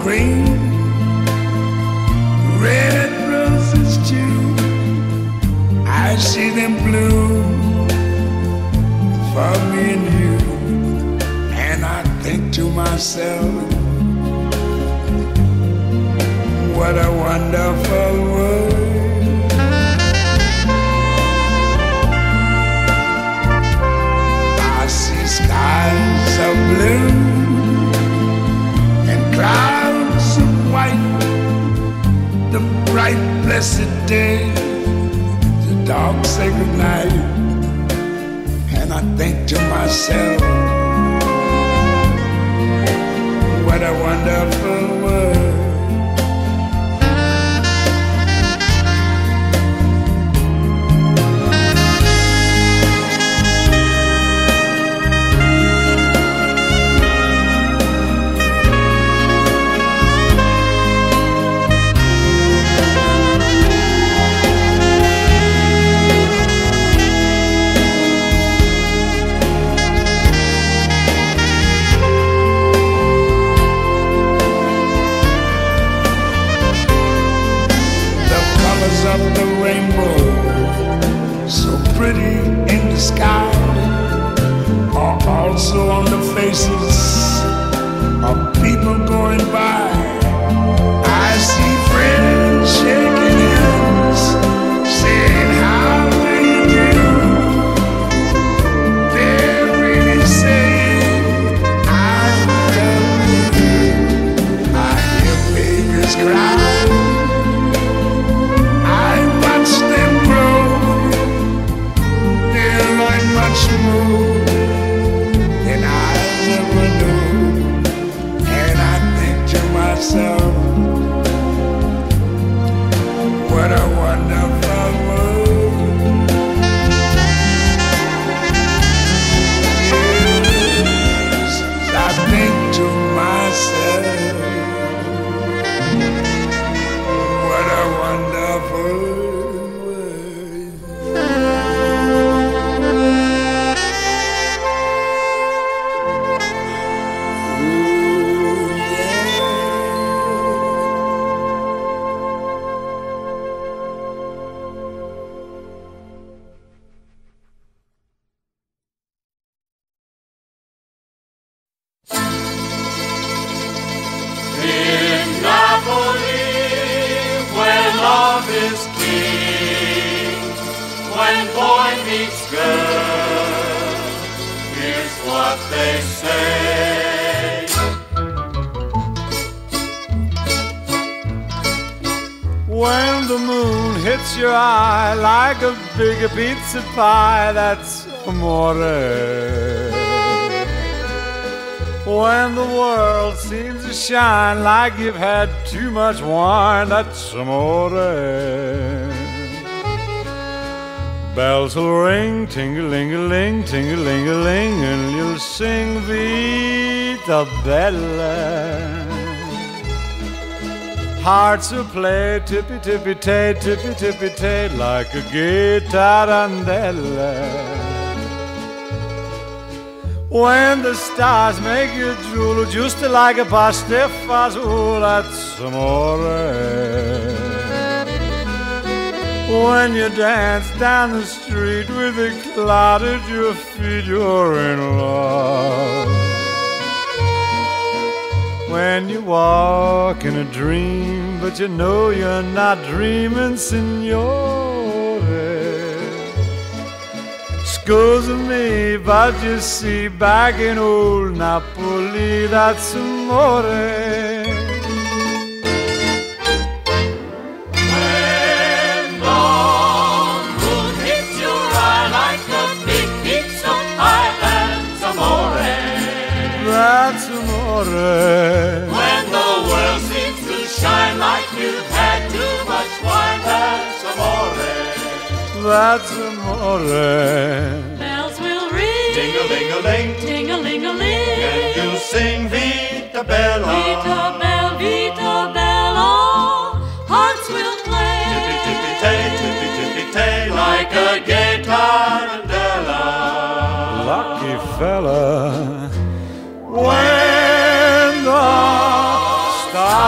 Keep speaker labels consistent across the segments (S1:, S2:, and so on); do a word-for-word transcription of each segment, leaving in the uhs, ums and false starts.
S1: green, red roses too. I see them bloom for me and you, and I think to myself, what a wonderful world. I see skies of blue and clouds of white, the bright blessed day, the dark sacred night, and I think to myself, what a wonderful world. Of the rainbow, so pretty in the sky, are also on the faces of people going by. I see friends shaking hands, saying how do you do. They're really saying I love you. I hear babies cry, much more than I ever knew, and I think to myself, what a wonderful world. Yes, I think to myself, what a wonderful world.
S2: When the moon hits your eye like a big pizza pie, that's amore. When the world seems to shine like you've had too much wine, that's amore. Bells will ring, ting-a-ling-a-ling, ting-a-ling-a-ling, and you'll sing Vita Bella. Hearts will play tippy-tippy-tay, tippy-tippy-tay, like a gay tarantella. When the stars make you drool, just like a pastifazool, that's amore. When you dance down the street with a cloud at your feet, you're in love. When you walk in a dream, but you know you're not dreaming, signore. Scusa me, but you see, back in old Napoli, that's amore. That's amore.
S3: When the world seems to shine like you've had too much wine, that's amore.
S2: That's amore.
S4: Bells will ring,
S3: Ting-a-ling-a-ling,
S4: ting-a-ling-a-ling,
S3: and you'll sing Vita Bella.
S4: Vita Bella, Vita Bella. Hearts will play,
S3: Tippy-tippy-tay, tippy-tippy-tay, like a gay tarantella.
S2: Lucky fella. When the stars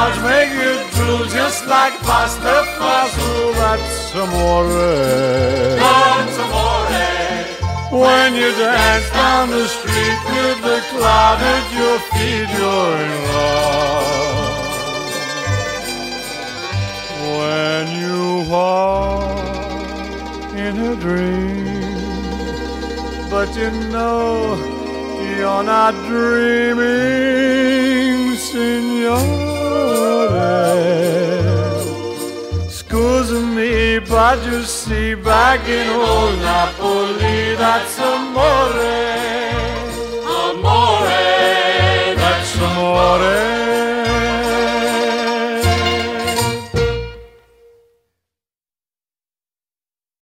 S2: amore.
S3: Dance amore.
S2: When you dance down the street with the cloud at your feet, you're in love. When you walk in a dream, but you know you're not dreaming, signore. Scusa me, but you see, back in old Napoli, that's so